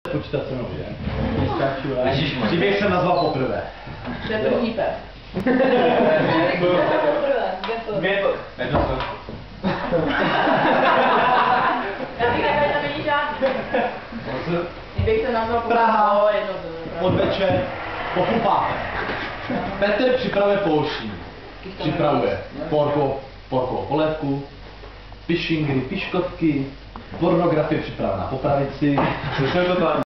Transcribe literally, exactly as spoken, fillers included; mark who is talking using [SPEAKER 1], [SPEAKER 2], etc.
[SPEAKER 1] Počítat se mnou, že? Ježišmar. Příběh jsem nazval poprvé.
[SPEAKER 2] To je první pep.
[SPEAKER 1] Dvě to. Jedno to.
[SPEAKER 2] Já bych nevěděl, že není žádný. Kdybych se nazval
[SPEAKER 1] Praha.
[SPEAKER 2] jedno to.
[SPEAKER 1] Podvečer. Po půl páté. Petr připravuje polštín. Připravuje porko, porko polévku, pišingry, piškotky, pornografie připravená po pravici.